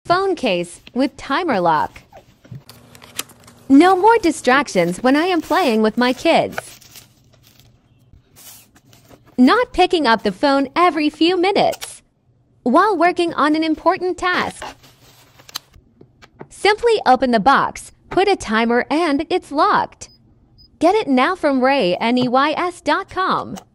Phone case with timer lock. No more distractions when I am playing with my kids. Not picking up the phone every few minutes while working on an important task. Simply open the box, put a timer, and it's locked. Get it now from RayNeys.com.